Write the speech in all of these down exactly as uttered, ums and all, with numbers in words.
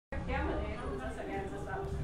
कट्ट्यामध्ये तुमचं सगळ्यांचं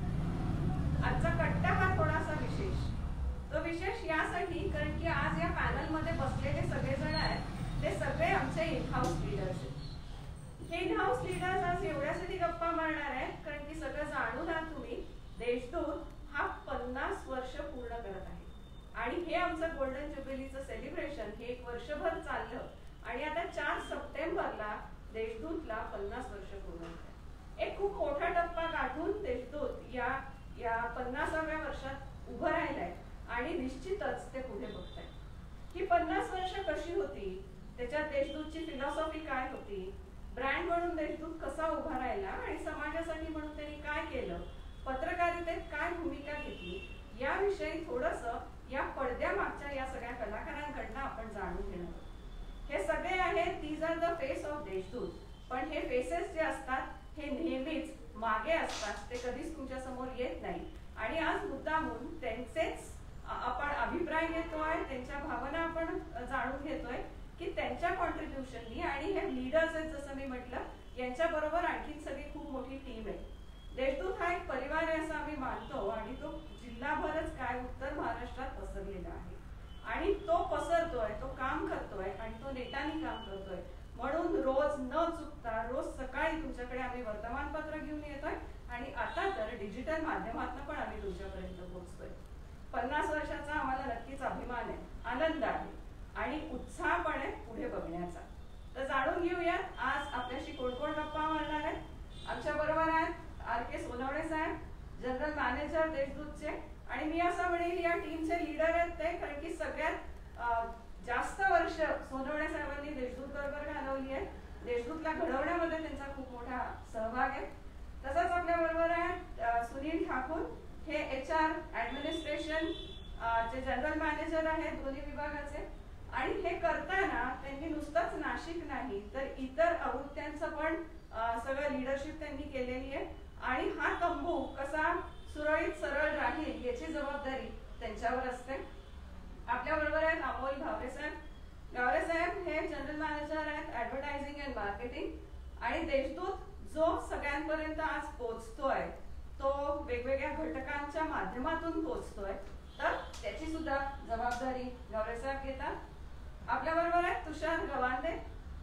स्वागत. आजचा कट्टा हा थोडासा विशेष. तो विशेष यासाठी कारण की आज या पॅनलमध्ये बसलेले सगळेजण आहेत ते सगळे आमचे इन हाऊस लीडर्स आहेत. हे इन हाऊस लीडर्स आज एवढ्यासाठी गप्पा मारणार आहेत कारण की सगळं जाणून आहात तुम्ही, देशदूत हा पन्नास वर्ष पूर्ण करत आहे आणि हे आमचं गोल्डन ज्युबिलीचं सेलिब्रेशन हे एक वर्षभर चाललं आणि आता चार सप्टेंबरला देशदूतला पन्नास वर्ष पूर्ण होत. एक खूप मोठा टप्पा गाठून देशदूत या या पन्नासाव्या वर्षात उभं राहिलंय आणि निश्चितच ते पुढे बघताय. ही पन्नास वर्ष कशी होती, त्याच्यात देशदूतची फिलॉसॉफी काय होती, ब्रँड म्हणून देशदूत कसा उभा राहिला आणि समाजासाठी म्हणून त्यांनी काय केलं, पत्रकारितेत काय भूमिका घेतली, याविषयी थोडंसं या पडद्यामागच्या या सगळ्या कलाकारांकडनं आपण जाणून घेणार आहोत. हे सगळे आहेत, these are the face of Deshdoot. पण हे फेसेस जे असतात हे नेहमीच मागे असतात, ते कधीच तुमच्या समोर येत नाही. आणि आज मुद्दामून त्यांचेच आपण अभिप्राय घेतोय, त्यांच्या भावना आपण जाणून घेतोय की त्यांच्या कॉन्ट्रीब्युशननी आणि हे लीडर्स आहेत जसं मी म्हटलं, यांच्या बरोबर आणखी सगळी खूप मोठी टीम आहे. देशदूत हा एक परिवार आहे असं आम्ही मानतो आणि तो जिल्हाभरच काय उत्तर महाराष्ट्रात पसरलेला आहे आणि तो पसरतोय, तो काम करतोय आणि तो नेटाने काम करतोय. म्हणून रोज न चुकता रोज सकाळी तुमच्याकडे आम्ही वर्तमानपत्र घेऊन येतोय आणि आता तर डिजिटल माध्यमातून पण आम्ही तुमच्यापर्यंत पोहोचतोय. पन्नास वर्षाचा आम्हाला नक्कीच अभिमान आहे, आनंद आहे आणि उत्साह पण आहे पुढे बघण्याचा. तर जाणून घेऊयात आज आपल्याशी कोण कोण गप्पा मारणार आहेत. आमच्या बरोबर आहेत आर के सोनवणे साहेब, जनरल मॅनेजर देशदूतचे, आणि मी असं म्हणेल या टीमचे लीडर आहेत ते, कारण की सगळ्यात जास्त वर्ष सोनवणे साहेबांनी देशदूत बरोबर घालवली आहे. देशदूतला घडवण्यामध्ये त्यांचा खूप मोठा सहभाग आहे. तसंच आपल्या बरोबर आहे सुनील ठाकूर, हे एच आर ऍडमिनिस्ट्रेशन चे जनरल मॅनेजर आहेत दोन्ही विभागाचे. आणि हे करताना त्यांनी नुसतंच नाशिक नाही तर इतर आवृत्त्यांचं पण सगळं लिडरशिप त्यांनी केलेली आहे आणि हा तंबू कसा सुरळीत सरळ राहील याची जबाबदारी त्यांच्यावर असते. आपल्या बरोबर आहेत अमोल घावरे साहेब. घावरे साहेब हे जनरल मॅनेजर आहेत ऍडव्हर्टायझिंग अँड मार्केटिंग. आणि देशदूत जो सगळ्यांपर्यंत आज पोहोचतोय तो वेगवेगळ्या घटकांच्या माध्यमातून पोहोचतोय, तर त्याची सुद्धा जबाबदारी घावरे साहेब घेतात. आपल्या बरोबर आहेत तुषार गवांदे.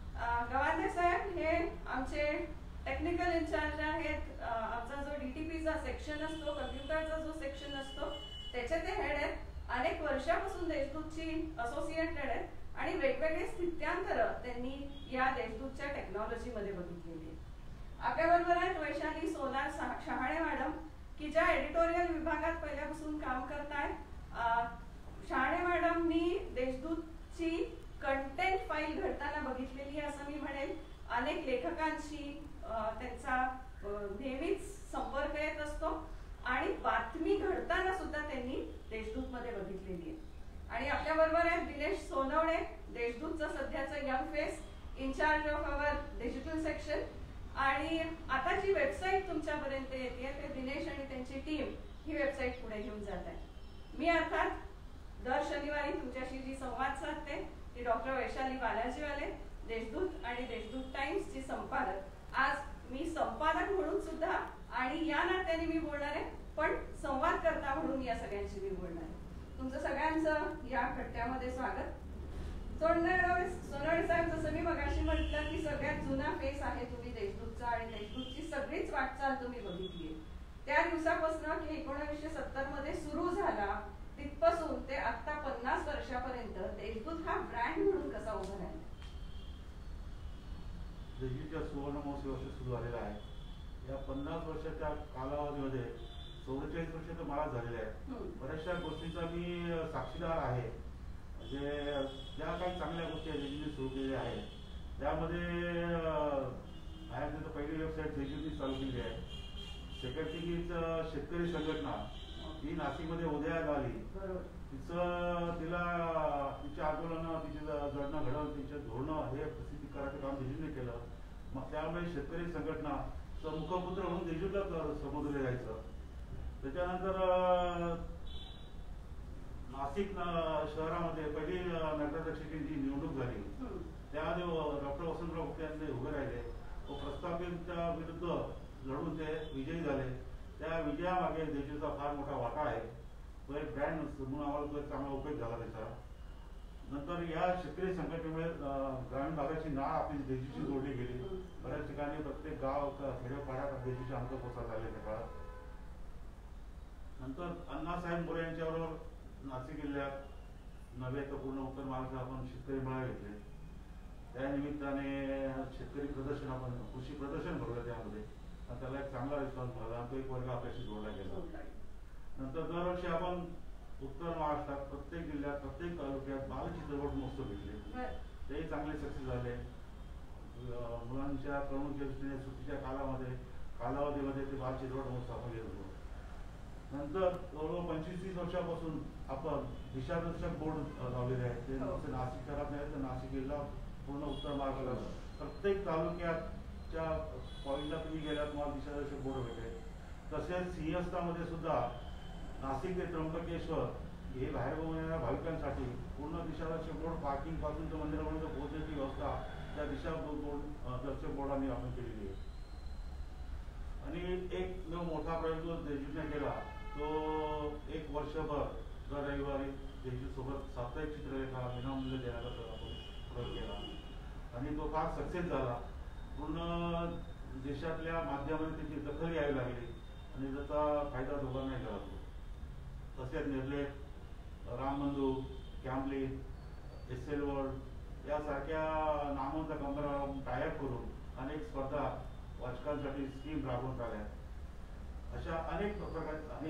गवांदे साहेब हे आमचे टेक्निकल इन्चार्ज आहेत. आमचा जो डीटीपीचा सेक्शन असतो, कम्प्युटरचा जो सेक्शन असतो त्याचे ते हेड आहेत. अनेक वर्षापासून देशदूतची असोसिएटेड आहेत आणि वेगवेगळे स्थित्यांतर त्यांनी या देशदूतच्या टेक्नॉलॉजीमध्ये बघितलेली आहे. आपल्याबरोबर आहेत वैशाली सोनार शहाणे मॅडम, की ज्या एडिटोरियल विभागात पहिल्यापासून काम करतायत. शहाणे मॅडमनी देशदूतची कंटेंट फाईल घडताना बघितलेली आहे असं मी म्हणेल. अनेक लेखकांशी त्यांचा नेहमीच संपर्क येत असतो आणि बातमी घडताना सुद्धा त्यांनी देशदूत मध्ये बघितलेली आहे. आणि आपल्या बरोबर आहे दिनेश सोनवणे, देशदूतचा सध्याचा young face, in charge of our digital section. आणि आता जी वेबसाईट तुमच्यापर्यंत येते ते दिनेश आणि त्यांची टीम ही वेबसाईट पुढे घेऊन जात आहे. मी अर्थात दर शनिवारी तुमच्याशी जी संवाद साधते ती डॉक्टर वैशाली बालाजीवाले, देशदूत आणि देशदूत टाइम्सची संपादक. आज मी संपादक म्हणून सुद्धा आणि या नात्याने मी बोलणार आहे, पण संवाद करता म्हणून या सगळ्यांशी मी बोलणार आहे. तुमचं सगळ्यांचं या कट्ट्यामध्ये स्वागत. सोनवणे सोनवणे साहेब, जसं मी मगाशी म्हटलं की सगळ्यात जुना फेस आहे तुम्ही देशदूतचा आणि देशदूतची सगळीच वाटचाल तुम्ही बघितली आहे. त्या दिवसापासून की एकोणीसशे सत्तर मध्ये सुरू झाला तिथपासून ते आता पन्नास वर्षापर्यंत देशदूत हा ब्रँड म्हणून कसा उभा राहिला. देशदूतच्या सुवर्ण महोत्सव वर्ष सुरू झालेला आहे. या पन्नास वर्षाच्या कालावधीमध्ये चौवेचाळीस वर्ष तर मला झालेले आहे. बऱ्याचशा गोष्टींचा मी साक्षीदार आहे. म्हणजे ज्या काही चांगल्या गोष्टी देशदूतने सुरू केलेल्या आहेत त्यामध्ये आय पहिली वेबसाईट देशदूतने चालू केली आहे. सेकंड थिंग इज शेतकरी संघटना ही नाशिकमध्ये उदयास आली. तिचं तिला तिच्या आंदोलनं, तिचे जडणं घडवणं, तिचे धोरणं हे प्रसिद्ध करायचं काम देशदूतने केलं. मग त्यामुळे शेतकरी संघटनाचं मुखपुत्र म्हणून देशदूतला संबोधले जायचं. त्याच्यानंतर नाशिक शहरामध्ये पहिली नगराध्यक्षाची जी निवडणूक झाली त्यामध्ये डॉक्टर वसंतराव खोटे यांनी उभे राहिले व प्रस्थापितांच्या विरुद्ध लढून ते विजयी झाले. त्या विजयामागे देशूचा फार मोठा वाटा आहे. तो एक ब्रँड म्हणून आम्हाला तो एक चांगला उपयोग झाला त्याचा. नंतर या शेतकरी संघटनेमुळे ग्रामीण भागाची नाळ आपली देशूची जोडली गेली. बऱ्याच ठिकाणी प्रत्येक गाव खेड्यापाड्यात देशूचे अंक पोचा झाले त्या काळात. नंतर अण्णासाहेब मोरे यांच्याबरोबर नाशिक जिल्ह्यात नव्हे तर पूर्ण उत्तर महाराष्ट्रात आपण शेतकरी मेळावे घेतले. त्या निमित्ताने शेतकरी प्रदर्शन आपण कृषी प्रदर्शन भरलं त्यामध्ये. त्याला एक चांगला रिस्पॉन्स मिळाला आणि तो एक वर्ग आपल्याशी जोडला गेला. नंतर दरवर्षी आपण उत्तर महाराष्ट्रात प्रत्येक जिल्ह्यात प्रत्येक तालुक्यात बालचित्रपट महोत्सव घेतले. तेही चांगले सक्सेस झाले. मुलांच्या करमणुकीच्या दृष्टीने सुट्टीच्या कालामध्ये कालावधीमध्ये ते बालचित्रपट महोत्सव आपण घेत होतो. नंतर जवळजवळ पंचवीस तीस वर्षापासून आपण दिशादर्शक बोर्ड लावलेले आहेत. ते नुसते नाशिक शहरात नाही तर नाशिक जिल्हा पूर्ण उत्तर महाराष्ट्रात प्रत्येक तालुक्याच्या पॉईंटला तुम्ही गेला तुम्हाला दिशादर्शक बोर्ड भेटेल. तसेच सिंहस्थामध्ये सुद्धा नाशिक ते त्र्यंबकेश्वर हे बाहेर येणाऱ्या भाविकांसाठी पूर्ण दिशादर्शक बोर्ड पार्किंग पासून तर मंदिरापर्यंत पोहोचण्याची व्यवस्था त्या दिशा बोर्ड दर्शक बोर्डाने आपण केलेली आहे. आणि एक जो मोठा प्रयोग जो देशूने केला तो एक वर्षभर दर रविवारी देशूसोबत साप्ताहिक चित्रलेखा विनामूल्य देण्याचा आपण प्रयोग केला आणि तो फार सक्सेस झाला. पूर्ण देशातल्या माध्यमाने त्याची दखल यावी लागली आणि त्याचा फायदा दोघांनाही झाला. तसेच निर्लेप, रामबंधू, कॅम्पली, एस एल वर्ल्ड यासारख्या नामांचा कंपन्या टायअप करून अनेक स्पर्धा वाचकांसाठी स्कीम राबवण्यात आल्या. अशा अनेक प्रकार. आणि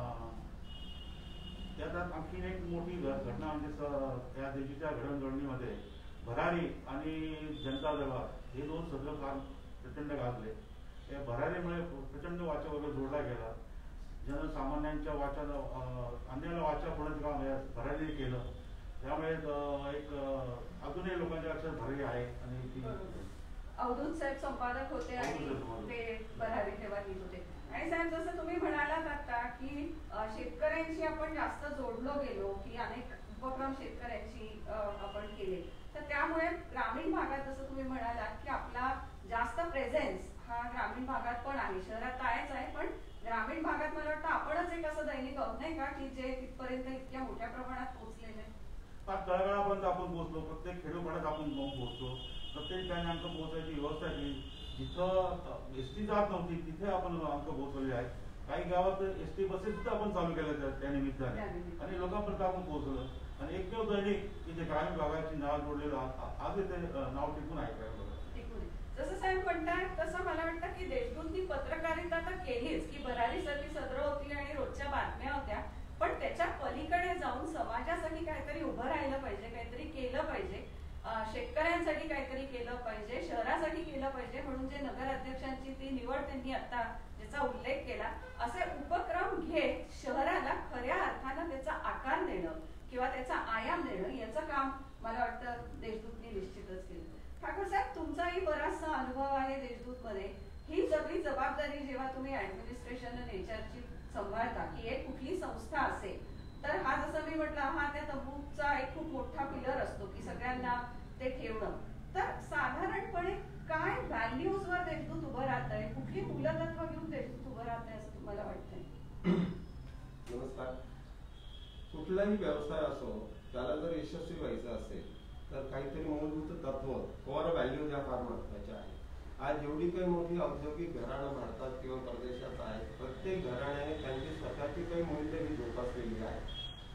त्यात आणखी एक मोठी घटना म्हणजे त्या देशाच्या घडणघडणीमध्ये भरारी आणि जनता दरबार हे दोन सदर फार प्रचंड गाजले. या भरारीमुळे प्रचंड वाचा वर्ग जोडला गेला. जनसामान्यांच्या वाचा अन्याला वाचा होण्याचं काम भरारी केलं. त्यामुळे एक अजूनही लोकांच्या लक्षात भरारी आहे. आणि ती अवधूत साहेब संपादक होते आणि ते भरारी तेव्हा लिहित होते. आणि साहेब जसं तुम्ही म्हणालात आता की शेतकऱ्यांशी आपण जास्त जोडलो गेलो की अनेक उपक्रम शेतकऱ्यांशी आपण केले तर त्यामुळे ग्रामीण भागात जसं तुम्ही म्हणालात की आपला जास्त प्रेझेन्स हा ग्रामीण भागात पण आहे. शहरात आहेच आहे पण ग्रामीण भागात मला वाटतं आपणच एक असं दैनिक आहोत नाही का की जे तिथपर्यंत इतक्या मोठ्या प्रमाणात पोहोचलेलं आहे. तळागाळापर्यंत आपण पोहोचलो. प्रत्येक खेडोपाड्यात आपण पोहोचतो. प्रत्येक ठिकाणी अंक पोहोचायची व्यवस्था केली. जिथं एस टी जात नव्हती तिथे आपण अंक पोहोचवले आहेत. काही गावात एस टी बसेस सुद्धा आपण चालू केल्या त्या निमित्ताने आणि लोकांपर्यंत आपण पोहोचलो. आणि एकमेव दैनिक की जे ग्रामीण भागाची नाव जोडलेलं आज ते नाव टिकून आहे. जसं साहेब म्हणतात तसं मला वाटतं की देशदूतनी पत्रकारिता तर केलीच की भरारी सारखी सदर होती आणि रोजच्या बातम्या होत्या. पण त्याच्या पलीकडे जाऊन समाजासाठी काहीतरी उभं राहिलं पाहिजे, काहीतरी केलं पाहिजे, शेतकऱ्यांसाठी काहीतरी केलं पाहिजे, शहरासाठी केलं पाहिजे. म्हणून जे नगराध्यक्षांची ती निवड त्यांनी आता ज्याचा उल्लेख केला असे उपक्रम घेत शहराला खऱ्या अर्थानं त्याचा आकार देणं किंवा त्याचा आयाम देणं याचं काम मला वाटतं देशदूतनी निश्चितच केलं. ठाकूर साहेब तुमचाही बराचसा अनुभव आहे देशदूत मध्ये. ही सगळी जबाबदारी जेव्हा तुम्ही ऍडमिनिस्ट्रेशन नेचरची सांभाळता की एक कुठली संस्था असेल तर हा जसं मी म्हटलं हा त्या तंबूचा एक खूप मोठा पिलर असतो की सगळ्यांना ते ठेवणं. तर साधारणपणे काय व्हॅल्यूज वर देशदूत उभं राहत आहे, कुठली मूलतत्व घेऊन देशदूत उभं राहत आहे असं तुम्हाला वाटतंय? नमस्कार. कुठलाही व्यवसाय असो त्याला जर यशस्वी व्हायचं असेल तर काहीतरी मूलभूत तत्व कोर व्हॅल्यूज या फार महत्वाच्या आहेत. आज जेवढी काही मोठी औद्योगिक घराणं भारतात किंवा परदेशात आहेत प्रत्येक घराण्याने त्यांची स्वतःची काही मूल्य ही जोपासलेली आहेत.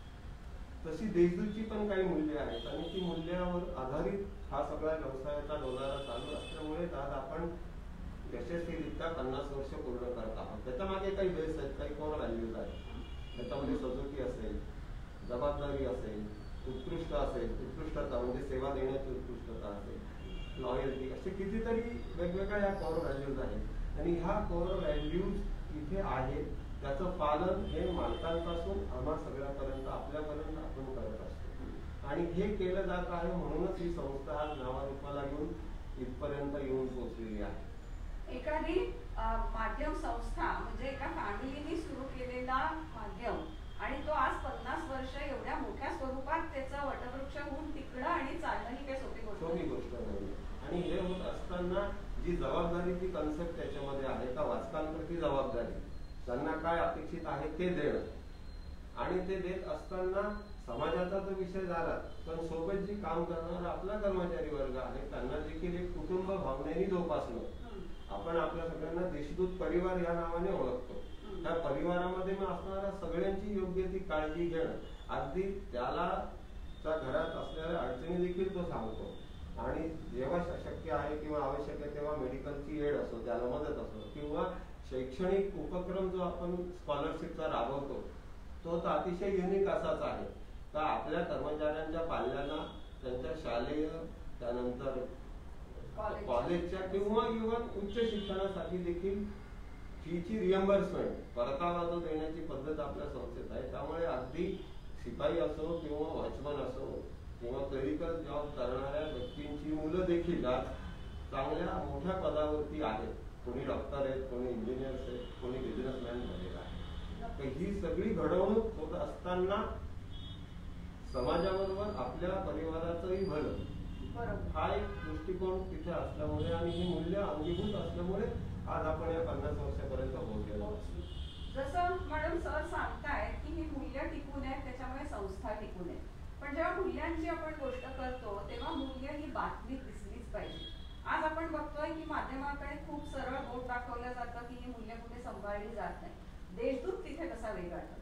तशी देशदूतची पण काही मूल्य आहेत आणि ती मूल्यावर आधारित हा सगळा व्यवसायाचा डोलारा चालू असल्यामुळे आज आपण यशस्वीरित्या पन्नास वर्ष पूर्ण करत आहोत. त्याच्या मागे काही बेस आहेत, काही कोर व्हॅल्यूज आहेत. त्याच्यामध्ये सजोटी असेल, जबाबदारी असेल, उत्कृष्ट असेल, उत्कृष्टता म्हणजे सेवा देण्याची उत्कृष्टता असेल, लॉयल्टी, असे कितीतरी वेगवेगळ्या या कोर व्हॅल्यूज आहेत. आणि ह्या कोर व्हॅल्यूज इथे आहेत त्याचं पालन हे मालकांपासून आम्हा सगळ्यापर्यंत आपल्यापर्यंत आपण करत असतो आणि हे केलं जात आहे. म्हणूनच ही संस्था आज नावारूपाला घेऊन इथपर्यंत येऊन पोहोचलेली आहे. एखादी माध्यम संस्था म्हणजे एका फॅमिलीनी सुरू केलेला माध्यम आणि तो आज पन्नास वर्ष एवढ्या मोठ्या स्वरूपात त्याचा वटवृक्ष होऊन टिकणं आणि चालणं ही काही सोपी गोष्ट सोपी गोष्ट नाही. आणि हे होत असताना जी जबाबदारीची कन्सेप्ट त्याच्यामध्ये आहे का वाचता ती जबाबदारी, त्यांना काय अपेक्षित आहे ते देणं आणि ते देत असताना समाजाचा तो विषय झाला, पण सोबत जी काम करणारा आपला कर्मचारी वर्ग आहे त्यांना देखील एक कुटुंब भावनेने जोपासणं. आपण आपल्या सगळ्यांना देशदूत परिवार या नावाने ओळखतो. त्या परिवारामध्ये मग असणाऱ्या सगळ्यांची योग्य ती काळजी घेणं, अगदी त्याला त्या घरात असलेल्या अडचणी देखील तो सांगतो आणि जेव्हा शक्य आहे किंवा आवश्यक आहे तेव्हा मेडिकलची एड असो, त्याला मदत असो किंवा शैक्षणिक उपक्रम जो आपण स्कॉलरशिपचा राबवतो तो तर अतिशय युनिक असाच आहे का आपल्या कर्मचाऱ्यांच्या पाल्यांना त्यांच्या शालेय त्यानंतर कॉलेजच्या किंवा इव्हन उच्च शिक्षणासाठी देखील फीची रिएम्बर्समेंट परतावा जो देण्याची पद्धत आपल्या संस्थेत आहे. त्यामुळे अगदी शिपाई असो किंवा वॉचमन असो किंवा क्लरिकल जॉब करणाऱ्या व्यक्तींची मुलं देखील आज चांगल्या मोठ्या पदावरती आहेत. कोणी डॉक्टर आहेत, कोणी इंजिनियर्स आहेत, कोणी बिझनेसमॅन झालेला आहे. तर ही सगळी घडवणूक होत असताना समाजाबरोबर आपल्या परिवाराचंही भलं हा एक दृष्टिकोन तिथे असल्यामुळे आणि ही मूल्य अंगीभूत असल्यामुळे आज आपण या पन्नास वर्षापर्यंत पोहोचलेलो. जसं मॅडम सर सांगतायत की ही मूल्य टिकून आहेत त्याच्यामुळे संस्था टिकून आहे. पण जेव्हा मूल्यांची आपण गोष्ट करतो तेव्हा मूल्य ही बातमी दिसलीच पाहिजे. आज आपण बघतोय की माध्यमाकडे खूप सरळ बोट दाखवलं जातं की ही मूल्य कुठे सांभाळली जात नाही. देशदूत तिथे कसा वेगळा ठरतो?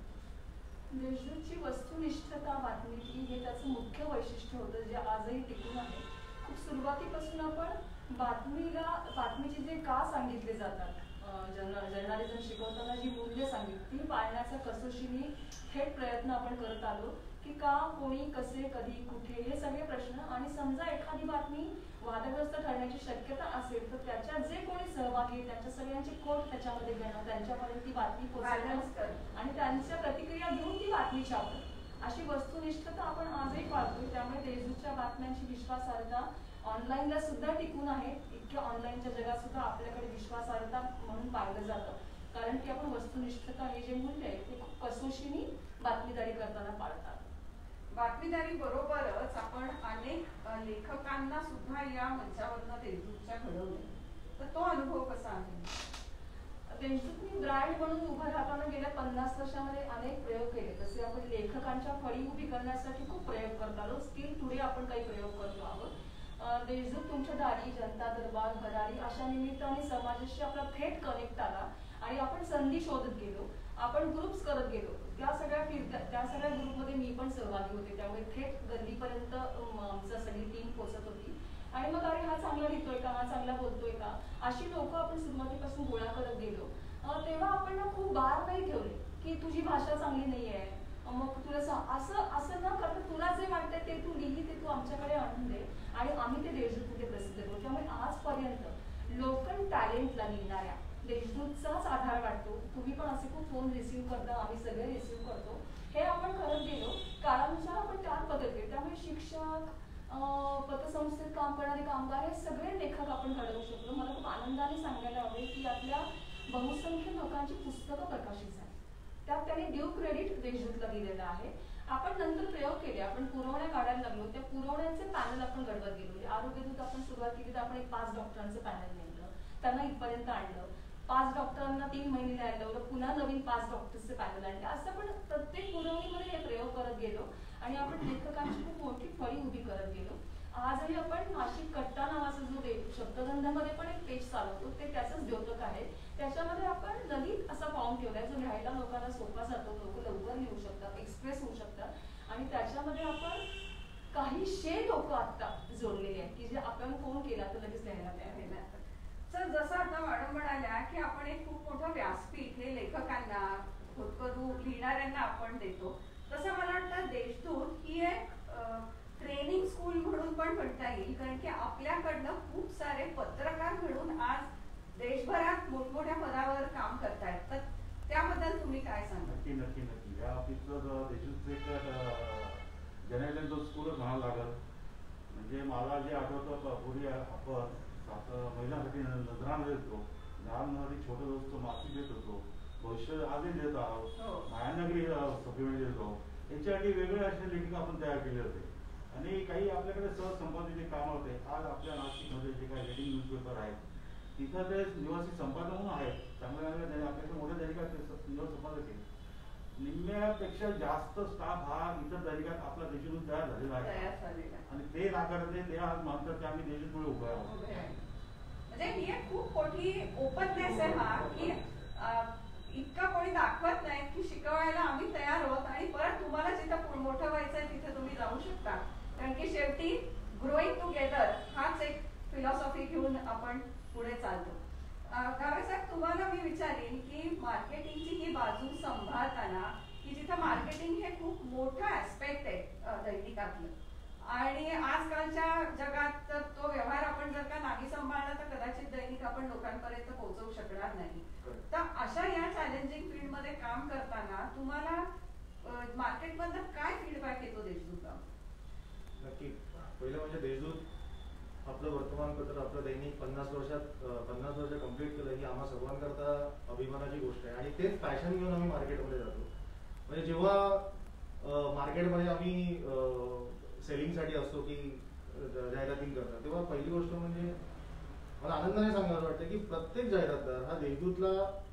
देशदूतची वस्तुनिष्ठता बातमीची हे त्याचं मुख्य वैशिष्ट्य होतं जे आजही टिकून आहे. खूप सुरुवातीपासून आपण बातमीला बातमीचे जे का सांगितले जातात, जर्नलिझम शिकवताना जी मूल्य सांगितली ती पाळण्याचा कसोशीने थेट प्रयत्न आपण करत आलो की का, कोणी, कसे, कधी, कुठे हे सगळे प्रश्न. आणि समजा एखादी बातमी वादग्रस्त ठरण्याची शक्यता असेल तर त्याच्या जे कोणी सहभागी त्यांच्या सगळ्यांची कोट त्याच्यामध्ये घेणं, त्यांच्यापर्यंत ती बातमी पोहोचवणं आणि त्यांच्या प्रतिक्रिया घेऊन ती बातमी छापणं अशी वस्तुनिष्ठता आपण आजही पाळतोय. त्यामुळे देशदूतच्या बातम्यांची विश्वासार्हता ऑनलाईनला सुद्धा टिकून आहे. इतक्या ऑनलाईनच्या जगात सुद्धा आपल्याकडे विश्वासार्हता म्हणून पाहिलं जातं कारण की आपण वस्तुनिष्ठता हे जे मूल्य आहे ते खूप कसोशीने बातमीदारी करताना पाळतात. बातमीदारी बरोबरच आपण अनेक लेखकांना सुद्धा या मंचावरनं देशदूतच्या घडवले, तर तो अनुभव कसा आहे? देशदूतनी ब्रँड म्हणून उभं राहताना गेल्या पन्नास वर्षामध्ये अनेक प्रयोग केले. तसे आपण लेखकांच्या फळी उभी करण्यासाठी खूप प्रयोग करत आलो. स्टील टुडे आपण काही प्रयोग करतो आहोत. देशदूत तुमच्या दारी, जनता दरबार, भरारी अशा निमित्ताने समाजाशी आपला थेट कनेक्ट आला आणि आपण संधी शोधत गेलो. आपण ग्रुप्स करत गेलो. त्या सगळ्या फिरत्या त्या सगळ्या ग्रुपमध्ये मी पण सहभागी होते. त्यामुळे थेट गल्लीपर्यंत आमचा सगळी टीम पोहोचत होती आणि मग अरे हा चांगला लिहितोय का, हा चांगला बोलतोय का अशी लोक आपण सुरुवातीपासून गोळा करत गेलो. तेव्हा आपण ना खूप बार नाही ठेवले की तुझी भाषा चांगली नाही आहे, मग तुला असं असं न करता तुला जे वाटतंय ते तू लिही, ते तू आमच्याकडे आणून दे आणि आम्ही ते देशदूतमध्ये प्रसिद्ध करू. त्यामुळे आजपर्यंत लोकल टॅलेंटला लिहिणाऱ्या देशदूतचाच आधार वाटतो. तुम्ही पण असे खूप फोन रिसिव्ह करता, आम्ही सगळे रिसिव्ह करतो. हे आपण करत गेलो. काळानुसार आपण त्यात बदल केले. त्यामुळे शिक्षक, पतसंस्थेत काम करणारे कामगार हे सगळे लेखक आपण घडवू शकलो. मला खूप आनंदाने सांगायला हवे की यातल्या बहुसंख्य लोकांची पुस्तकं प्रकाशित झाली. त्यात त्यांनी ड्यू क्रेडिट देशदूतला दिलेलं आहे. आपण नंतर प्रयोग केले. आपण पुरवण्या काढायला लागलो. त्या पुरवण्याचे पॅनल आपण घडवत गेलो. आरोग्यदूत आपण सुरुवात केली तर आपण एक पाच डॉक्टरांचं पॅनल नेमलं, त्यांना इथपर्यंत आणलं. पाच डॉक्टरांना तीन महिने द्यायला लावलं, पुन्हा नवीन पाच डॉक्टर्सचे पॅनल आणले. असं आपण प्रत्येक पुरवणीमध्ये हे प्रयोग करत गेलो आणि आपण लेखकांची खूप मोठी फळी उभी करत गेलो. आजही आपण नाशिक कट्टा नावाचा जो शब्दगंधामध्ये पण एक पेज चालवतो ते त्याचंच द्योतक आहे. त्याच्यामध्ये आपण ललित असा फॉर्म ठेवलाय जो लिहायला लोकांना सोपा जातो, लोक लवकर लिहू शकतात, एक्सप्रेस होऊ शकतात आणि त्याच्यामध्ये आपण काही शे लोक आता जोडलेले आहेत की जे आपण फोन केला तर लगेच लिहायला तयार आहे. सर जसं आता मॅडम म्हणाल्या की आपण एक खूप मोठं व्यासपीठ हे लेखकांना, होतकरू लिहिणाऱ्यांना आपण देतो, तसं मला वाटतं देशदूत ही एक ट्रेनिंग स्कूल म्हणून पण म्हणता येईल कारण की आपल्याकडनं खूप सारे पत्रकार घडून आज देशभरात मोठमोठ्या पदावर काम करतायत. तर त्याबद्दल तुम्ही काय सांगा? नक्की नक्की नक्की या ऑफिसचं देशदूतचं एक जर्नलिझम स्कूलच म्हणावं लागेल. म्हणजे मला जे आठवतं पूर्वी आपण महिलांसाठी नजरान देत होतो, लहान मुलांसाठी छोटं दोस्त मासिक देत होतो, भविष्य आजही देत आहोत, मायानगरी सप्लिमेंट देतो. याच्यासाठी वेगळे असे लेखक आपण तयार केले होते आणि काही आपल्याकडे सहज संपादित काम होते. आज आपल्या नाशिकमध्ये जे काही रीडिंग न्यूजपेपर आहेत तिथं ते निवासी संपादक म्हणून आहेत, चांगल्या चांगल्या आपल्याकडे मोठ्या दैनिकात निवासी संपादक आहे. निम्म्यापेक्षा जास्त स्टाफ हा इतर दैनिकात आपला देशून तयार झालेला आहे आणि ते नाकारते ते आज म्हणतात की आम्ही देशमुळे उभे आहोत. म्हणजे ही एक खूप मोठी ओपननेस आहे हा, की इतकं कोणी दाखवत नाही की शिकवायला आम्ही तयार आहोत आणि परत तुम्हाला जिथं मोठं व्हायचंय तिथे तुम्ही जाऊ शकता. कारण की शेवटी ग्रोईंग टुगेदर हाच एक फिलॉसॉफी घेऊन आपण पुढे चालतो. गावे साहेब, तुम्हाला मी विचारेन की मार्केटिंगची ही बाजू सांभाळताना की जिथं मार्केटिंग हे खूप मोठं ऍस्पेक्ट आहे दैनिकातलं आणि आजकालच्या जगात तर तो व्यवहार आपण जर का नाही सांभाळला तर कदाचित दैनिक आपण लोकांपर्यंत पोहोचवू शकणार नाही. तर अशा या चॅलेंजिंग फील्ड मध्ये काम करताना तुम्हाला मार्केटमधनं काय फीडबॅक येतो देशदूतला? नक्की. पहिलं म्हणजे देशदूत आपलं वर्तमानपत्र, आपलं दैनिक पन्नास वर्षात पन्नास वर्ष कंप्लीट केलं ही आम्हा सर्वांकरता अभिमानाची गोष्ट आहे आणि तेच पॅशन घेऊन आम्ही मार्केटमध्ये जातो. म्हणजे जेव्हा मार्केटमध्ये आम्ही सेलिंगसाठी असतो की जाहिरातींकरता, तेव्हा पहिली गोष्ट म्हणजे मला आनंदाने सांगायला वाटतं की प्रत्येक जाहिरातदार हा देशदूतला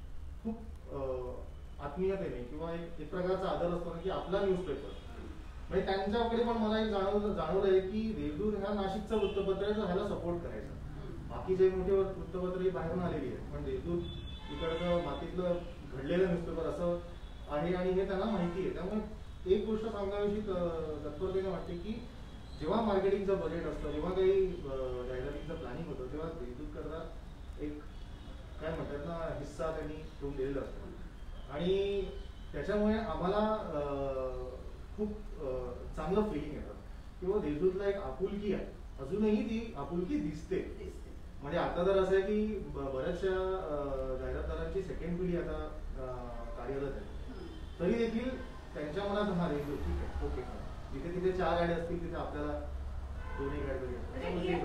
खूप आत्मीयतेने किंवा एक एक प्रकारचा आदर असतो ना की आपला न्यूजपेपर, म्हणजे त्यांच्याकडे पण मला एक जाणवलं जाणवलं आहे की देशदूत ह्या नाशिकचं वृत्तपत्र आहे, ह्याला सपोर्ट करायचा. बाकी जे मोठे वृत्तपत्र ही बाहेरून आलेली आहेत, पण देशदूत इकडचं मातीतलं घडलेलं न्यूजपेपर असं आहे आणि हे त्यांना माहिती आहे. त्यामुळे एक गोष्ट सांगावीशी तत्परतेने वाटते की जेव्हा मार्केटिंगचं बजेट असतं, जेव्हा काही जाहिरातींचं प्लॅनिंग होतं, तेव्हा देशदूत करता एक काय म्हणतात ना हिस्सा त्यांनी ठेवून दिलेला असतो आणि त्याच्यामुळे आम्हाला खूप चांगलं फिलिंग येतं किंवा देशदूतला एक आपुलकी आहे. अजूनही ती आपुलकी दिसते. म्हणजे आता तर असं आहे की बऱ्याचशा जाहिरातदारांची सेकंड पिढी आता कार्यरत आहे, तरी देखील त्यांच्या मनात हा देशदूत ठीक आहे, ओके, जिथे तिथे चार गाड्या असतील तिथे आपल्याला दोन्ही गाड्या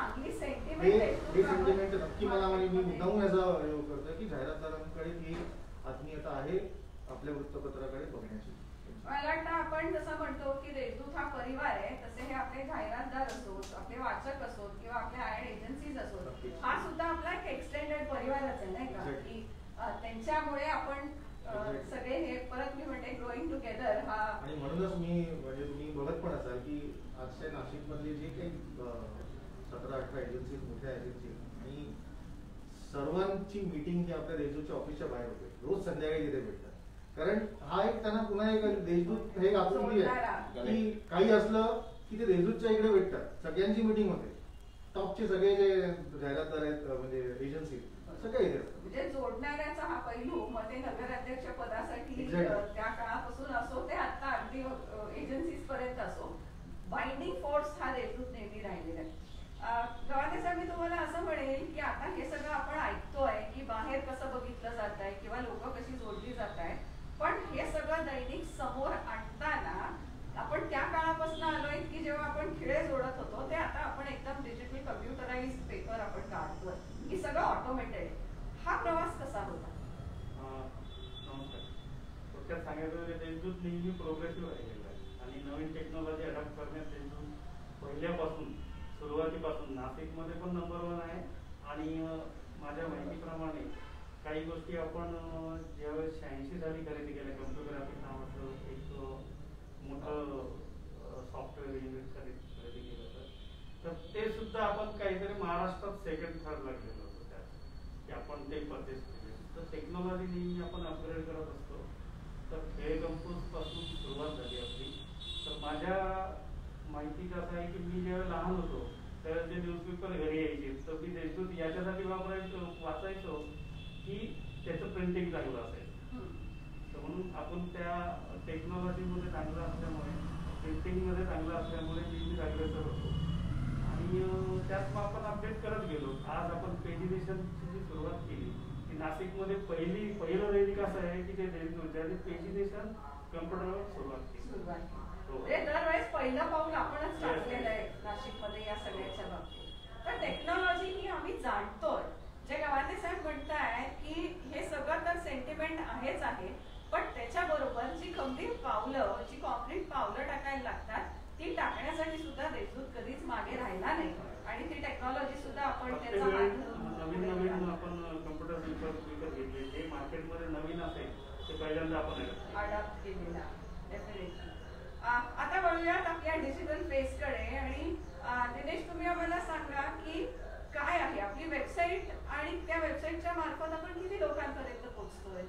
हे सेंटिमेंट नक्की मला म्हणजे मी मुद्दामून याचा योग करतोय की जाहिरातदारांकडे ती आत्मीयता आहे आपल्या वृत्तपत्राकडे बघण्याची. मला वाटतं आपण जसं म्हणतो की देशदूत हा परिवार आहे, तसे हे आपले जाहिरातदार असोत, आपले वाचक असोत किंवा आपल्या ऍड एजन्सीज असोत, हा सुद्धा आपला एक एक्सटेंडेड परिवारच आहे नाही का, की त्यांच्यामुळे आपण सगळे हे परत मी म्हणते ग्रोईंग टुगेदर हा. आणि म्हणूनच मी म्हणजे तुम्ही बघत पण असाल की आजच्या नाशिक मधले जे काही सतरा अठरा एजन्सीज, मोठ्या एजन्सी आणि सर्वांची मीटिंग ही आपल्या देशदूतच्या ऑफिसच्या बाहेर होते, रोज संध्याकाळी तिथे भेटतात. कारण हा एक त्यांना पुन्हा एक देशदूत हे आपुलकी आहे की काही असलं की ते देशदूतच्या इकडे भेटतात, सगळ्यांची मीटिंग होते, टॉपचे सगळे जे जाहिरातदार आहेत म्हणजे एजन्सी सगळे इथे असतात. म्हणजे जोडणाऱ्याचा हा पैलू मग ते नगराध्यक्ष पदासाठी त्या काळापासून असो ते आता अगदी एजन्सीज पर्यंत असो, बाइंडिंग फोर्स हा देशदूत नेहमी राहिलेला आहे. गवादे साहेब, मी तुम्हाला असं म्हणेल की आता हे सगळं आपण ऐकतोय की बाहेर कसं बघितलं जात आहे किंवा लोक कशी जोडली जात आहेत, पण हे सगळं दैनिक समोर आणताना आपण त्या काळापासून आलोय की जेव्हा आपण खिळे जोडत होतो ते आता आपण एकदम डिजिटल कम्प्युटराइज पेपर आपण काढतोय की सगळं ऑटोमेटेड. हा प्रवास कसा होता? नमस्कार. थोडक्यात सांगायचं देशदूत नेहमी प्रोग्रेसिव्ह राहिलेला आहे आणि नवीन टेक्नॉलॉजी अडॉप्ट करण्यात देशदूत पहिल्यापासून सुरुवातीपासून नाशिकमध्ये पण नंबर वन आहे आणि माझ्या माहितीप्रमाणे काही गोष्टी आपण ज्यावेळेस शहाऐंशी साली खरेदी केल्या, कम्प्युटर ग्राफिक नावाचं एक मोठं सॉफ्टवेअर युनिट खरेदी खरेदी केलं होतं, तर ते सुद्धा आपण काहीतरी महाराष्ट्रात सेकंड थर्डला गेलो होतो त्यात की आपण ते परचेस केले. तर टेक्नॉलॉजी नेहमी आपण अपग्रेड करत असतो. तर खेळ कंपोज पासून सुरुवात झाली आपली. तर माझ्या माहितीचं असं आहे की मी जेव्हा लहान होतो त्यावेळेस जे न्यूजपेपर घरी यायचे तर मी देशदूत याच्यासाठी वापरायचो वाचायचो की त्याचं प्रिंटिंग चांगलं असेल. तर म्हणून आपण त्या टेक्नॉलॉजीमध्ये चांगलं असल्यामुळे, प्रिंटिंगमध्ये चांगलं असल्यामुळे मी अग्रेसर होतो आणि त्यात मग आपण अपडेट करत गेलो. आज आपण पेजिनेशनची जी सुरुवात केली की नाशिकमध्ये पहिली पहिलं दैनिक असं आहे की ते देशदूत ज्याने पेजिनेशन कम्प्युटरवर सुरुवात केली. दरवेळेस पहिलं पाऊल आपणच टाकलेलं आहे नाशिकमध्ये या सगळ्याच्या बाबतीत. तर टेक्नॉलॉजी ही आम्ही जाणतोय, जे गवादे साहेब म्हणतायत की हे सगळं तर सेंटिमेंट आहेच आहे, पण त्याच्याबरोबर जी खंबीर पावलं, जी कॉन्क्रीट पावलं टाकायला लागतात ती टाकण्यासाठी सुद्धा देशदूत कधीच मागे राहिला नाही आणि ती टेक्नॉलॉजी सुद्धा आपण त्याचा नवीन नवीन पहिल्यांदा आपण अडॉप्ट केलेला डेफिनेटली. आता वळूयात आपल्या डिजिटल फेसकडे आणि दिनेश तुम्ही आम्हाला सांगा की काय आहे आपली वेबसाईट आणि त्या वेबसाईटच्या मार्फत आपण किती लोकांपर्यंत पोहोचतोय.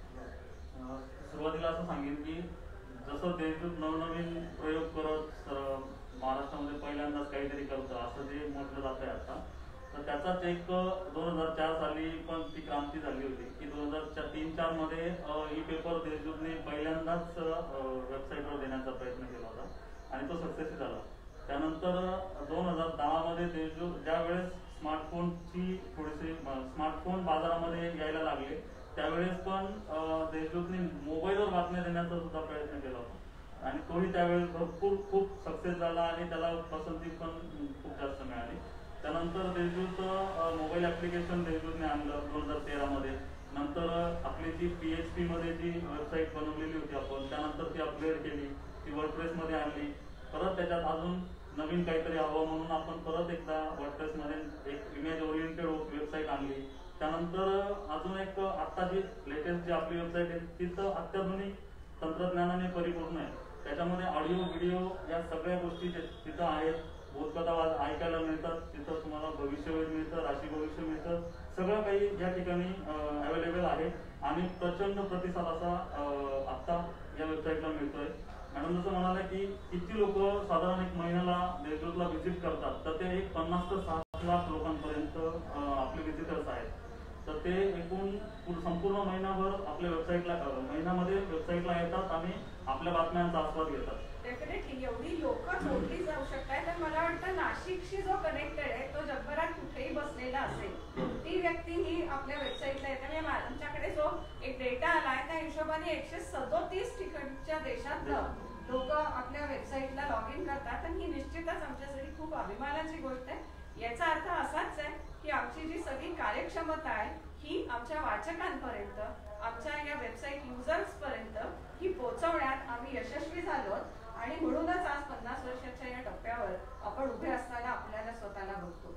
सुरुवातीला असं सांगेन की जसं देशदूत नवनवीन प्रयोग करत महाराष्ट्रामध्ये पहिल्यांदाच काहीतरी करतं असं जे म्हटलं जात आहे आता, तर त्याचाच एक दोन हजार चार साली पण ती क्रांती झाली होती की दोन हजार तीन चार मध्ये ई पेपर देशदूतने पहिल्यांदाच वेबसाईटवर देण्याचा प्रयत्न केला होता आणि तो सक्सेसही झाला. त्यानंतर दोन हजार दहा मध्ये देशदूत ज्या वेळेस स्मार्टफोनची थोडीशी स्मार्टफोन बाजारामध्ये यायला लागले त्यावेळेस पण देशदूतने मोबाईलवर बातम्या देण्याचा सुद्धा प्रयत्न केला होता आणि तोही त्यावेळेस भरपूर खूप सक्सेस झाला आणि त्याला पसंती पण खूप जास्त मिळाली. त्यानंतर देशदूत मोबाईल ऍप्लिकेशन देशदूतने आणलं दोन हजार तेरा मध्ये. नंतर आपली जी पी एच पी मध्ये जी वेबसाईट बनवलेली होती आपण त्यानंतर ती अपग्रेड केली, ती वर्डप्रेस मध्ये आणली. परत त्याच्यात अजून नवीन काहीतरी हवं म्हणून आपण परत एकदा वर्डप्रेस मध्ये एक इमेज ओरिएंटेड वेबसाईट आणली. त्यानंतर अजून एक आता जी लेटेस्ट जी आपली वेबसाईट आहे तिथं अत्याधुनिक तंत्रज्ञानाने परिपूर्ण आहे. त्याच्यामध्ये ऑडिओ व्हिडिओ या सगळ्या गोष्टी तिथं आहेत. बोधकथा ऐकायला मिळतात, तिथं तुम्हाला भविष्यवेध मिळतं, राशी भविष्य मिळतं, सगळं काही या ठिकाणी अवेलेबल आहे आणि प्रचंड प्रतिसाद असा आत्ता या वेबसाईटला मिळतोय. मॅडम जसं म्हणाले की किती लोक साधारण एक महिन्याला देशदूतला व्हिजिट करतात, तर ते एक पन्नास ते साठ लाख लोकांपर्यंत आपले व्हिजिटर्स आहेत. तर ते एकूण संपूर्ण महिनाभर आपल्या वेबसाईटला महिन्यामध्ये वेबसाईटला येतात आणि आपल्या बातम्यांचा आस्वाद घेतात. डेफिनेटली एवढी लोक जोडली जाऊ शकतात. तर मला वाटतं नाशिकशी जो कनेक्टेड आहे तो जगभरात कुठेही बसलेला असेल ती व्यक्ती ही आपल्या वेबसाईटला येते. म्हणजे आमच्याकडे जो एक डेटा आलाय त्या हिशोबाने एकशे सदोतीस ठिकाणच्या देशातलं लोक आपल्या वेबसाईटला लॉग इन करतात आणि ही निश्चितच आमच्यासाठी खूप अभिमानाची गोष्ट आहे. याचा अर्थ असाच आहे की आमची जी सगळी कार्यक्षमता आहे ही आमच्या वाचकांपर्यंत आमच्या या वेबसाईट युजर्स पर्यंत ही पोहोचवण्यात आम्ही यशस्वी झालो आणि म्हणूनच आज पन्नास वर्षाच्या या टप्प्यावर आपण उभे असताना आपल्याला स्वतःला बघतो.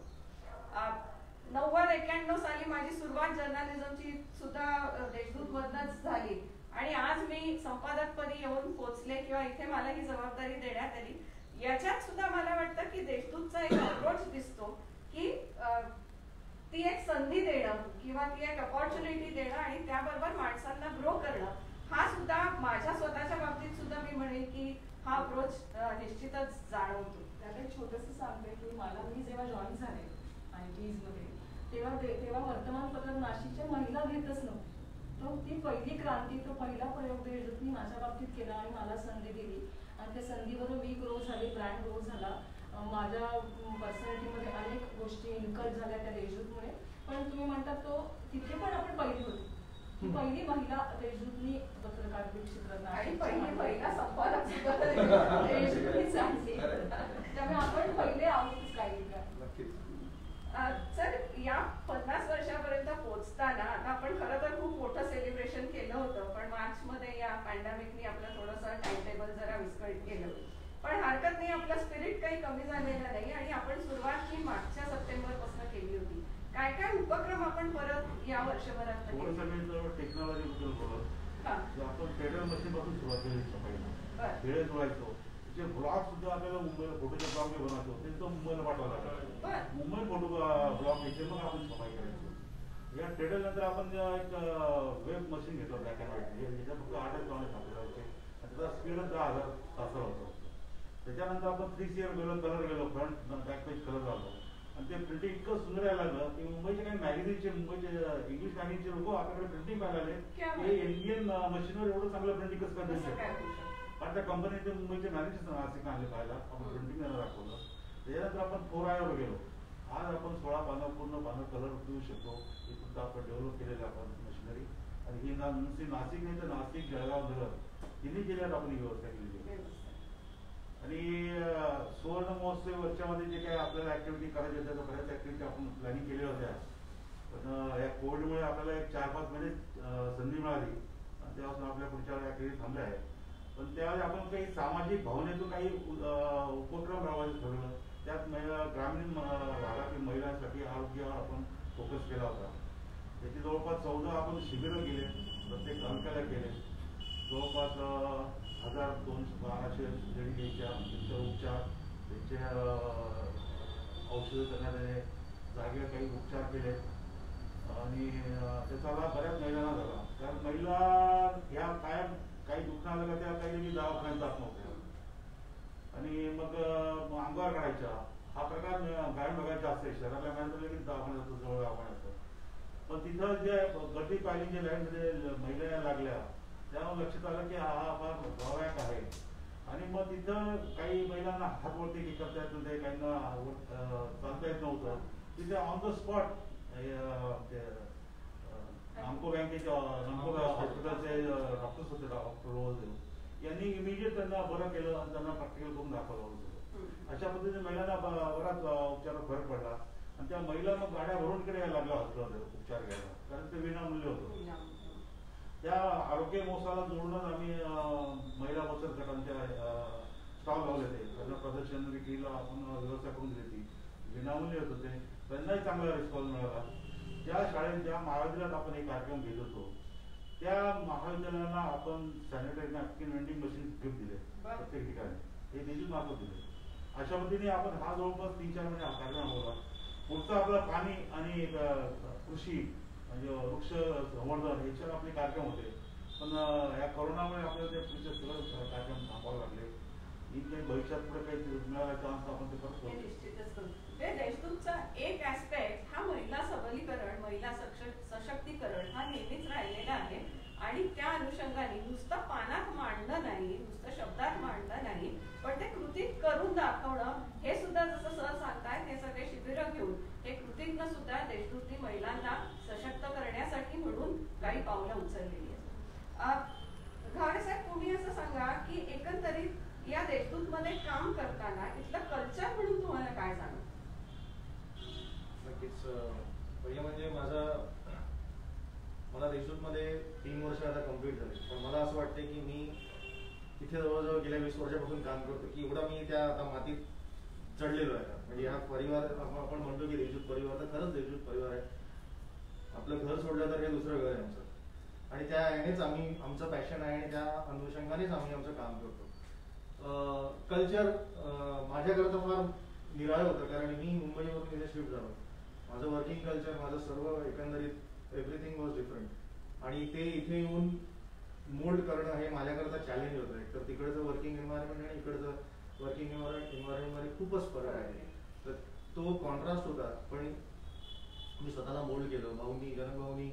नव्वद एक्क्याण्णव साली माझी सुरुवात जर्नलिझमची सुद्धा देशदूत मधनच झाली आणि आज मी संपादकपदी येऊन पोहोचले किंवा इथे मला ही जबाबदारी देण्यात आली. याच्यात सुद्धा मला वाटतं की देशदूतचा एक अप्रोच दिसतो की ती एक संधी देणं किंवा ती एक अपॉर्च्युनिटी देणं आणि त्याबरोबर माणसांना ग्रो करणं हा सुद्धा माझ्या स्वतःच्या बाबतीत सुद्धा मी म्हणेन की हा अप्रोच निश्चितच जाणवतो. त्यात एक छोटंसं सांगते की मला मी जेव्हा जॉईन झाले नाईन्टीज मध्ये तेव्हा तेव्हा वर्तमानपत्रात नाशिकच्या महिला घेतच नव्हती. तो ती पहिली क्रांती, तो पहिला प्रयोग देशदूतनी माझ्या बाबतीत केला आणि मला संधी दिली आणि त्या संधीबरोबर मी ग्रो झाले, ब्रँड ग्रो झाला. माझ्या पर्सनॅलिटीमध्ये अनेक गोष्टी इन्कल्ट झाल्या त्या देशदूतमुळे. पण तुम्ही म्हणतात तो तिथे पण आपण पहिली होती की पहिली महिला देशदूतनी पत्रकारिता क्षेत्रात आणि पहिली महिला संपादक देशदूतनीच आहे. त्यामुळे आपण पहिले आहोतच काही. सर या पन्नास वर्षापर्यंत पोहोचताना आता आपण खरं तर खूप मोठं सेलिब्रेशन केलं होतं पण मार्च मध्ये या पॅन्डेमिकनी आपलं थोडंसं टाइम टेबल जरा विस्कळीत केलं. पण हरकत नाही, आपलं स्पिरिट काही कमी झालेलं नाही आणि आपण सुरुवात ही मागच्या सप्टेंबर पासून केली होती. काय काय उपक्रम आपण परत या वर्षभरात टेक्नॉलॉजी बद्दल बोलत आपण फेडरल मशीन पासून सुरुवात केली. वेळ जोडायचो जे ब्लॉग सुद्धा आपल्याला मुंबईला फोटोचे ब्लॉग जे बनवतो ते तो मुंबईला पाठवायला लागला. मुंबई फोटो ब्लॉग घ्यायचे मग आपण छपाई करायचो. या ट्रेडर नंतर आपण एक वेब मशीन घेतलं ब्लॅक अँड व्हाईट, याच्या फक्त आठच लावणे सापडायचे आणि त्याचा स्पीडच दहा हजार तासाला होतो. त्याच्यानंतर आपण थ्री सीआर गेलो, कलर गेलो, फ्रंट बॅक पेज कलर झालो आणि ते प्रिंटिंग इतकं सुंदर यायला लागलं की मुंबईचे काही मॅगझिनचे मुंबईचे इंग्लिश मॅगझिनचे लोक आपल्याकडे प्रिंटिंग पाहायला आले की इंडियन मशीनवर एवढं चांगलं प्रिंटिंग कसं करायचं. पण त्या कंपनीचे मुंबईचे मॅनेजर्स नाशिक आणले पाहायला, आपण प्रिंटिंग करायला दाखवलं. त्याच्यानंतर आपण फोर आयवर गेलो. आज आपण सोळा पानं पूर्ण पानं कलर देऊ शकतो. हे सुद्धा आपण डेव्हलप केलेलं आपण मशिनरी आणि ही नुसती नाशिक नाही तर नाशिक, जळगाव, धरण तिन्ही जिल्ह्यात आपण ही व्यवस्था केलेली आहे. आणि सुवर्ण महोत्सव वर्षामध्ये जे काही आपल्याला ऍक्टिव्हिटी करायच्या होत्या तर बऱ्याच ऍक्टिव्हिटी आपण प्लॅनिंग केल्या होत्या. पण या कोविडमुळे आपल्याला एक चार पाच महिने संधी मिळाली आणि तेव्हापासून आपल्या पुढच्या ऍक्टिव्हिटी थांबल्या आहेत. पण त्यावेळी आपण काही सामाजिक भावनेतून काही उपक्रम राबवायचं ठरवलं. त्यात ग्रामीण भागातील महिलांसाठी आरोग्यावर आपण फोकस केला होता. त्याची जवळपास चौदा आपण शिबिरं केले, प्रत्येक तालुक्याला केले. जवळपास हजार दोनशे बाराशे लेडी घ्यायच्या, त्यांचे उपचार, त्यांचे औषधं करण्यात आले, जागेवर काही उपचार केले आणि त्याचा लाभ बऱ्याच महिलांना झाला. कारण महिला ह्या कायम काही दुःख आलं का त्या काही दवाखान्यात जात नव्हत्या आणि मग अंगावर काढायच्या. हा प्रकार ग्रामीण भागात जास्त आहे. शहरातल्या महिला लगेच दवाखान्यात जवळ दवाखान्यात, पण तिथं जे गर्दी पाहिली जे लाईनमध्ये महिला यायला लागल्या त्यामुळे लक्षात आलं की हा हा फार धोकादायक आहे. आणि मग तिथं काही महिलांना हातवरती की करता येत नव्हते, काहींना चालता येत नव्हतं. तिथे ऑन द स्पॉट नामको बँकेचे नामको हॉस्पिटलचे डॉक्टर्स होते, डॉक्टर रोज यांनी इमिजिएट त्यांना बरं केलं आणि त्यांना प्रॅक्टिकल करून दाखवलं होतं. अशा पद्धतीने महिलांना बराच उपचारात फरक पडला आणि त्या महिला मग गाड्या भरून इकडे यायला लागल्या हॉस्पिटलमध्ये उपचार घ्यायला, कारण ते विनामूल्य होतं. त्या आरोग्य महोत्सवाला जोडूनच आम्ही महिला बचत गटांच्या स्टॉल लावले होते. त्यांना प्रदर्शन विक्रीला आपण व्यवस्था करून दिली होती, विनामूल्य होत होते. त्यांनाही चांगला रिस्पॉन्स मिळाला. ज्या शाळेत ज्या महाविद्यालयात आपण एक कार्यक्रम घेत होतो त्या महाविद्यालयाला आपण sanitary napkin vending machine gift दिले प्रत्येक ठिकाणी, हे देखील मार्फत दिले. अशा पद्धतीने आपण हा जवळपास तीन चार महिने हा कार्यक्रम होता. पुढचा आपला पाणी आणि कृषी म्हणजे वृक्ष संवर्धन याच्यावर आपले कार्यक्रम होते, पण या कोरोनामुळे आपल्याला ते पुढचे सगळं कार्यक्रम थांबावे लागले. इथे भविष्यात पुढे काही मिळाला चान्स आपण ते करतो. निश्चितच करू. देशदूतचा एक ऍस्पेक्ट हा महिला सबलीकरण, महिला सशक्तीकरण हा नेहमीच राहिलेला आहे आणि त्या अनुषंगाने नुसतं पानात मांडणं नाही, नुसतं शब्दात मांडणं नाही, पण ते कृतीत करून दाखवणं हे सुद्धा जसं सर सांगतायत हे सगळे शिबिरं घेऊन हे कृतीतनं सुद्धा देशदूतनी महिलांना सशक्त करण्यासाठी म्हणून काही पावलं उचललेली आहेत. घावे साहेब, तुम्ही असं सांगा की एकंदरीत या देशदूत मध्ये काम करताना इथलं कल्चर म्हणून तुम्हाला काय जाणवतं? नक्कीच. पहिले म्हणजे माझा मला देशदूत मध्ये तीन वर्ष आता कम्प्लीट झाले, पण मला असं वाटतं की मी तिथे जवळजवळ गेल्या वीस वर्षापासून काम करतो की एवढा मी त्या आता मातीत चढलेलो आहे. म्हणजे हा परिवार आपण म्हणतो की देशदूत परिवार, तर खरंच देशदूत परिवार आहे. आपलं घर सोडलं तर हे दुसरं घर आहे आमचं आणि त्या यानेच आम्ही आमचं पॅशन आहे आणि त्या अनुषंगानेच आम्ही आमचं काम करतो. कल्चर माझ्याकरता फार निराळं होतं, कारण मी मुंबईवरून इथे शिफ्ट झालो. माझं वर्किंग कल्चर, माझं सर्व एकंदरीत एव्हरीथिंग वॉज डिफरंट आणि ते इथे येऊन मोल्ड करणं हे माझ्याकरता चॅलेंज होतं. एक तर तिकडचं वर्किंग एन्व्हायरमेंट आणि इकडचं वर्किंग एन्व्हायरमेंटमध्ये खूपच फरक आहे. तर तो कॉन्ट्रास्ट होता, पण मी स्वतःला मोल्ड केलं. भाऊनी जनक भाऊनी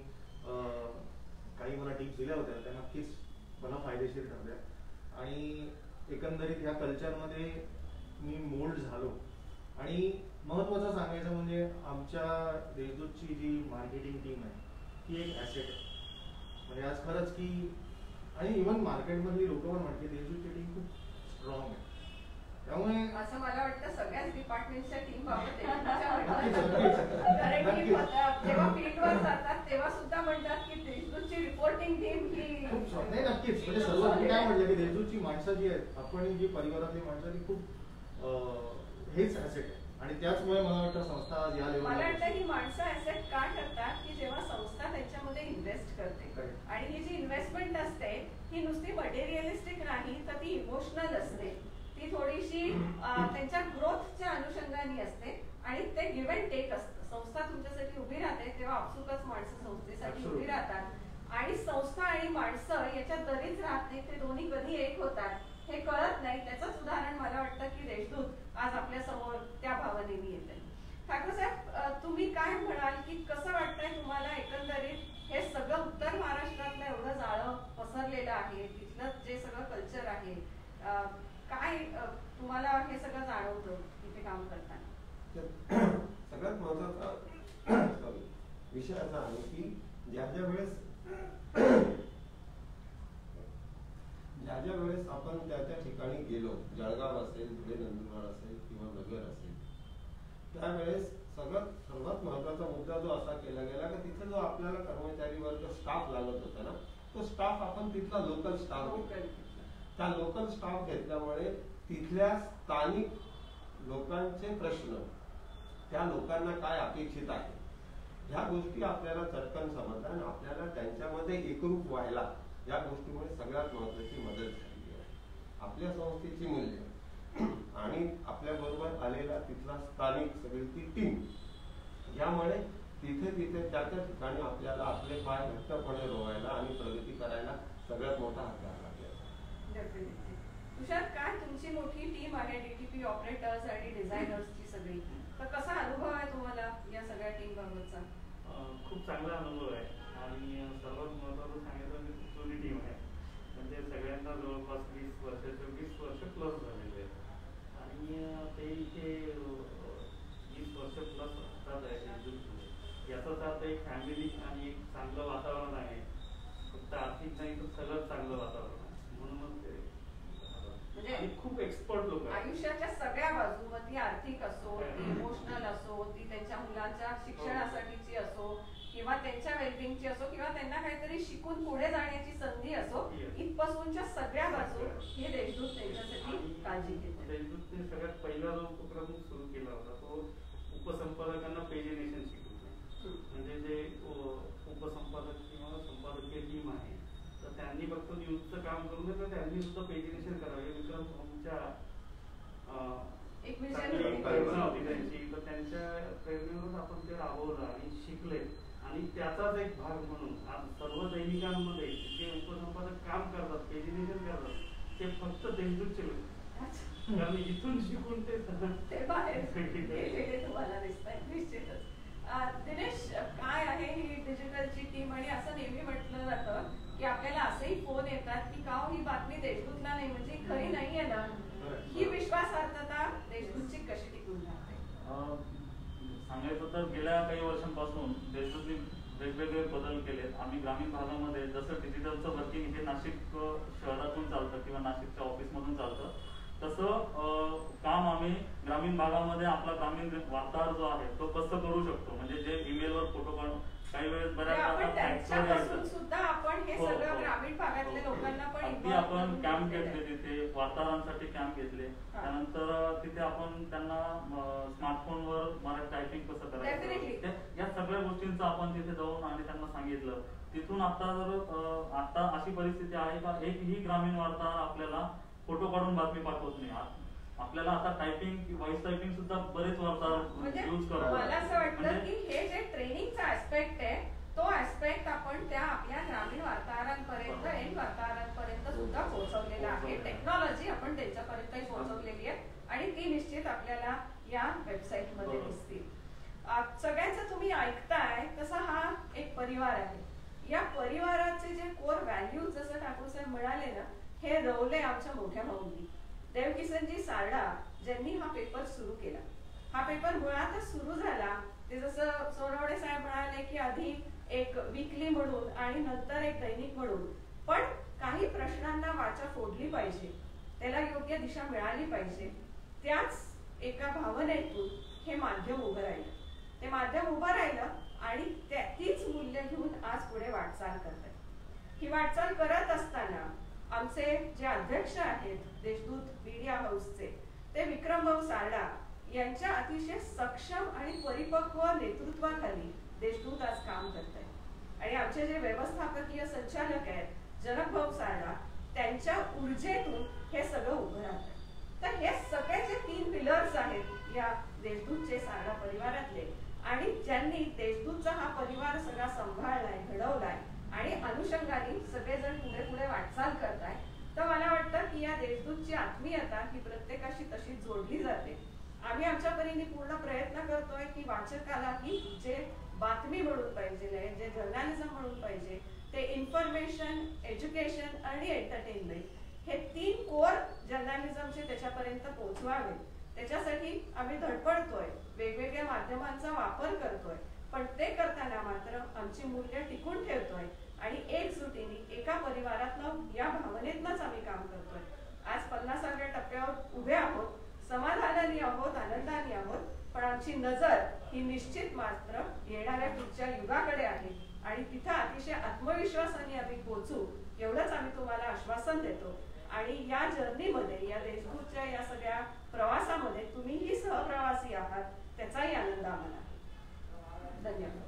काही मला टिप्स दिल्या होत्या, त्या नक्कीच मला फायदेशीर ठरल्या आणि एकंदरीत ह्या कल्चरमध्ये मी मोल्ड झालो. आणि महत्वाचं सांगायचं म्हणजे आमच्या देशदूतची जी मार्केटिंग टीम आहे ती एक ॲसेट आहे. म्हणजे आज खरंच की आणि इव्हन मार्केटमधली लोक पण म्हणते देशदूतची टीम खूप स्ट्रॉंग आहे. त्यामुळे असं मला वाटतं सगळ्याच डिपार्टमेंटच्या टीम बाबत जेव्हा फील्डवर जातात तेव्हा सुद्धा म्हणतात की देशदूतची रिपोर्टिंग टीम ही खूप स्ट्रॉंग. नाही नक्कीच, म्हणजे सर्व मी काय म्हटलं की देशदूतची माणसं जी आहेत, आपण जी परिवारातली माणसं ती खूप हेच ॲसेट आहे आणि त्याचमुळे मला वाटतं संस्था आज या लेवलला. मला वाटतं ही माणसं ऍसेट का ठरतात की जेव्हा संस्था त्यांच्यामध्ये इन्व्हेस्ट करते आणि ही जी इन्व्हेस्टमेंट असते ही नुसती मटेरियलिस्टिक नाही तर ती इमोशनल असते, ती थोडीशी त्यांच्या ग्रोथच्या अनुषंगाने असते आणि ते गिव्ह अँड टेक असतं. संस्था तुमच्यासाठी उभी राहते तेव्हा आपसुकच माणसं संस्थेसाठी उभी राहतात आणि संस्था आणि माणसं याच्यात दरीच राहत नाही, ते दोन्ही कधी एक होतात हे कळत नाही. त्याचंच उदाहरण मला वाटतं की देशदूत आज आपल्या समोर त्या भावनेने येते. ठाकरे साहेब, तुम्ही काय म्हणाल की कसं वाटतंय तुम्हाला एकंदरीत हे सगळं उत्तर महाराष्ट्रातलं एवढं जाळं पसरलेलं आहे, तिथलं जे सगळं कल्चर आहे, काय तुम्हाला हे सगळं जाणवतं तिथे काम करताना? सगळ्यात महत्वाचा विषय असा आहे की ज्या ज्या वेळेस ज्या ज्या वेळेस आपण त्या त्या ठिकाणी गेलो, जळगाव असेल, धुळे नंदुरबार असेल किंवा नगर असेल, त्यावेळेस सगळ्यात सर्वात महत्वाचा मुद्दा जो असा केला गेला की तिथे जो आपल्याला कर्मचारी वर्ग स्टाफ लागत होता ना, तो स्टाफ आपण तिथला लोकल स्टाफ घेतला. त्या लोकल स्टाफ घेतल्यामुळे तिथल्या स्थानिक लोकांचे प्रश्न, त्या लोकांना काय अपेक्षित आहे ह्या गोष्टी आपल्याला चटकन समजतात आणि आपल्याला त्यांच्यामध्ये एकरूप व्हायला या गोष्टीमुळे सगळ्यात महत्वाची मदत झाली आहे. आपल्या संस्थेची मूल्य आणि आपल्या बरोबर आलेला तिथला स्थानिक सगळी ती टीम, यामुळे तिथे तिथे त्या त्या ठिकाणी आपल्याला आपले पाय घट्टपणे रोवायला आणि प्रगती करायला सगळ्यात मोठा हातभार लागला. तुषार, काय तुमची मोठी टीम आहे डीटीपी ऑपरेटर्स आणि डिझायनर्सची सगळी, तर कसा अनुभव आहे तुम्हाला या सगळ्या टीम बाबतचा? खूप चांगला अनुभव आहे आणि सर्वात महत्त्वाचं सांगायचं म्हणजे खूप जुनी टीम आहे. म्हणजे सगळ्यांना जवळपास वीस वर्षाचे वीस वर्ष प्लस झालेले आहेत आणि ते इथे वीस वर्ष प्लस असतात आहे. याचाच अर्थ एक फॅमिली आणि एक चांगलं वातावरण आहे. फक्त आर्थिक नाही तर सगळं चांगलं वातावरण आहे. म्हणून मग ते म्हणजे खूप एक्सपर्ट लोक आहेत. आयुष्याच्या सगळ्या बाजू, मग ती आर्थिक असो, ती इमोशनल असो, ती त्यांच्या मुलांच्या शिक्षणासाठीची असो किंवा त्यांच्या वेलबिंगची असो किंवा त्यांना काहीतरी शिकून पुढे जाण्याची संधी असो, इथपासूनच्या सगळ्या बाजू हे देशदूत त्यांच्यासाठी काळजी घेतात. देशदूतने सगळ्यात पहिला जो उपक्रम सुरू केला होता तो उपसंपादकांना पेजिनेशन शिकवतो. म्हणजे जे उपसंपादक किंवा संपादकीय टीम आहे तर त्यांनी फक्त न्यूजचं काम करून तर त्यांनी सुद्धा पेजिनेशन करावे. विक्रम भाऊंच्या एक प्रेरणा होती त्यांची, तर त्यांच्या प्रेरणेवरून आपण ते राबवलं आणि शिकले. आणि त्याचाच एक भाग म्हणून आज सर्व दैनिकांमध्ये जे उपसंपादक काम करतात, पेजिनेशन करतात, ते फक्त देशदूतचे लोक, कारण इथून शिकून ते बाहेर तुम्हाला दिसतंय. निश्चितच. दिनेश, काय आहे ही डिजिटलची टीम? आणि असं नेहमी म्हटलं जातं की आपल्याला असेही फोन येतात की का ही बातमी देशदूतला नाही, म्हणजे खरी नाहीये ना, ही विश्वासार्हता देशदूतची कशी टिकून राहते? सांगायचं तर गेल्या काही वर्षांपासून देशदूतने वेगवेगळे बदल केलेत. आम्ही ग्रामीण भागामध्ये जसं डिजिटलचं वर्किंग इथे नाशिक शहरातून चालतं किंवा नाशिकच्या ऑफिसमधून चालतं, तसं काम आम्ही ग्रामीण भागामध्ये आपला ग्रामीण वार्ताहर जो आहे तो कसं करू शकतो. म्हणजे जे ईमेलवर फोटो काढून काही वेळेस बऱ्याच सुद्धा आपण हे सगळं ग्रामीण भागातल्या लोकांना पण अगदी आपण कॅम्प घेतले, तिथे वार्ताहरांसाठी कॅम्प घेतले. त्यानंतर तिथे आपण त्यांना स्मार्टफोनवर मराठी टायपिंग कसं करायचं या सगळ्या गोष्टींचं आपण तिथे जाऊन आणि त्यांना सांगितलं. तिथून आता जर आता अशी परिस्थिती आहे का एकही ग्रामीण वार्ताहर आपल्याला फोटो काढून बातमी पाठवत नाही. आपल्याला आता टायपिंग, व्हॉइस टायपिंग सुद्धा बरेच वार्ताहर यूज करतात. मला असं वाटतं की हे जे ट्रेनिंगचा ऍस्पेक्ट आहे तो ऍस्पेक्ट आपण त्या आपल्या ग्रामीण वार्ताहरांपर्यंत, एंड वार्ताहरांपर्यंत सुद्धा पोहोचवलेला आहे. टेक्नॉलॉजी आपण त्यांच्यापर्यंत पोहोचवलेली आहे आणि ती निश्चित आपल्याला या वेबसाईट मध्ये दिसतील. सगळ्यांचं तुम्ही ऐकताय तसा हा एक परिवार आहे. या परिवाराचे जे कोर व्हॅल्यूज जसं ठाकूर साहेब म्हणाले ना, हे रवले आमच्या मोठ्या भाऊंनी. देवकिसनजी सारडा ज्यांनी हा पेपर सुरू केला. हा पेपर मुळातच सुरू झाला ते जसं सोनवणे साहेब म्हणाले की आधी एक वीकली म्हणून आणि नंतर एक दैनिक म्हणून, पण काही प्रश्नांना वाचा फोडली पाहिजे, त्याला योग्य दिशा मिळाली पाहिजे. त्याच एका भावनेतून हे माध्यम उभं राहिलं. ते माध्यम उभं राहिलं आणि तीच मूल्य घेऊन आज पुढे वाटचाल करतात. ही वाटचाल करत असताना आमचे जे अध्यक्ष आहेत देशदूत मीडिया हाऊसचे, ते विक्रम भाऊ सारडा यांच्या अतिशय सक्षम आणि परिपक्व नेतृत्वाखाली देशदूत आज काम करत आहेत. आणि आमचे जे व्यवस्थापकीय संचालक आहेत जनक भाऊ सारडा, त्यांच्या ऊर्जेतून हे सगळं उभं राहतं. तर हे सगळे जे तीन पिलर्स आहेत या देशदूतचे सारडा परिवारातले, आणि ज्यांनी देशदूतचा हा परिवार सगळा सांभाळलाय, घडवलाय आणि अनुषंगाने सगळेजण पुढे पुढे वाटचाल करताय, तर मला वाटतं की या देशदूतची आत्मीयता ही प्रत्येकाशी तशी जोडली जाते. आम्ही आमच्या परीने पूर्ण प्रयत्न करतोय की वाचकालाही जे बातमी म्हणून पाहिजे, जे जर्नलिझम म्हणून पाहिजे, ते इन्फॉर्मेशन, एज्युकेशन आणि एंटरटेनमेंट हे तीन कोर जर्नलिझमचे त्याच्यापर्यंत पोहोचवावे. त्याच्यासाठी आम्ही धडपडतोय, वेगवेगळ्या माध्यमांचा वापर करतोय, पण ते करताना मात्र आमची मूल्य टिकून ठेवतोय आणि एकजुटीने एका परिवारातनं या भावनेतनंच आम्ही काम करतोय. आज पन्नासाव्या टप्प्यावर उभे आहोत, समाधानाने आहोत, आनंदाने आहोत, पण आमची नजर ही निश्चित मात्र येणाऱ्या पुढच्या युगाकडे आहे आणि तिथं अतिशय आत्मविश्वासाने आम्ही पोहोचू एवढंच आम्ही तुम्हाला आश्वासन देतो. आणि या जर्नीमध्ये, या देशदूतच्या या सगळ्या प्रवासामध्ये तुम्हीही सहप्रवासी आहात, त्याचाही आनंद आम्हाला. धन्यवाद.